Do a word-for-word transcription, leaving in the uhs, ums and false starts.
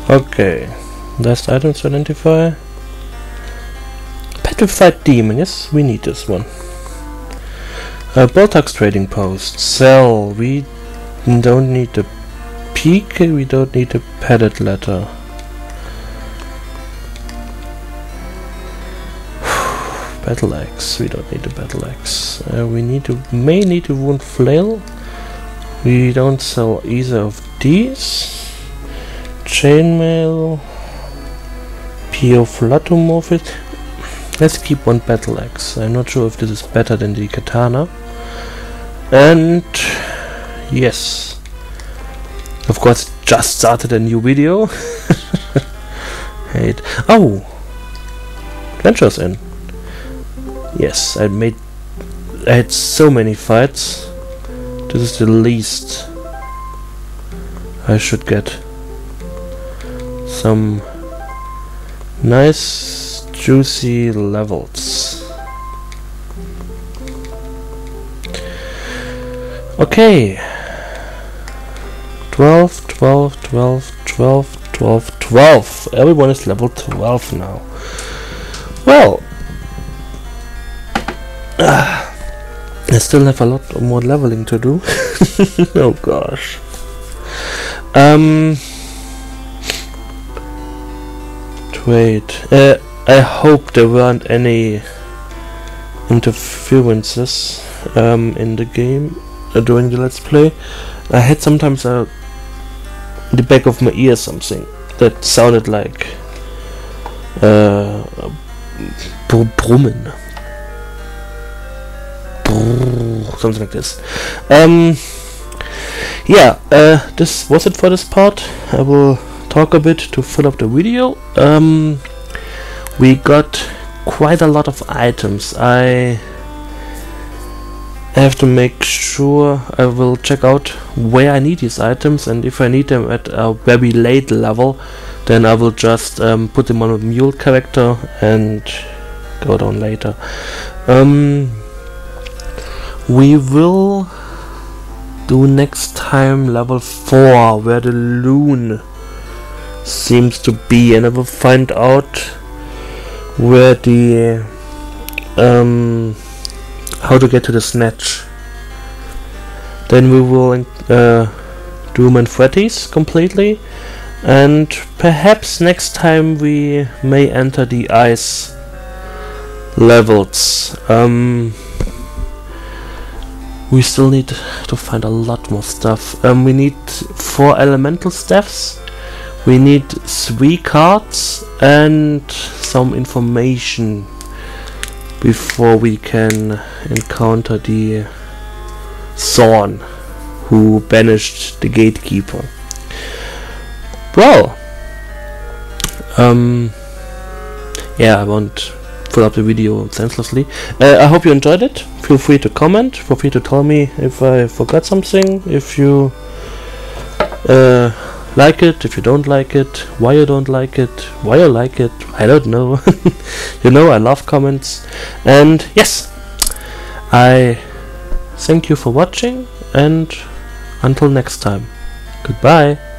Okay, last items to identify. Petrified Demon, yes, we need this one. Uh, Boltax Trading Post, sell, we don't need the peak, we don't need the padded letter. Battle Axe, we don't need the Battle Axe. Uh, we need to, may need to Wound Flail. We don't sell either of these. Chainmail. Pio Flatomorphis. Let's keep one Battle Axe. I'm not sure if this is better than the Katana. And yes. Of course, just started a new video. Hate. Oh! Adventures in. Yes, I made. I had so many fights. This is the least I should get. Some nice, juicy levels. Okay. twelve, twelve, twelve, twelve, twelve, twelve. Everyone is level twelve now. Well. Uh, I still have a lot more leveling to do. Oh gosh. Um. Wait. Uh, I hope there weren't any interferences um, in the game uh, during the let's play. I had sometimes uh, in the back of my ear something that sounded like uh, br brummen. Something like this. Um, yeah, uh, this was it for this part. I will talk a bit to fill up the video. Um, we got quite a lot of items. I have to make sure I will check out where I need these items, and if I need them at a very late level, then I will just um, put them on a mule character and go down later. Um, We will do next time level four, where the loon seems to be, and I will find out where the um how to get to the snatch. Then we will uh, do Manfredis completely, and perhaps next time we may enter the ice levels. Um, We still need to find a lot more stuff. Um, we need four elemental staffs. We need three cards and some information before we can encounter the Thorn, who banished the gatekeeper. Well, um, yeah, I won't fill up the video senselessly. Uh, I hope you enjoyed it. Feel free to comment. Feel free to tell me if I forgot something. If you uh, like it, if you don't like it, why you don't like it, why you like it. I don't know. You know, I love comments. And yes, I thank you for watching, and until next time, goodbye.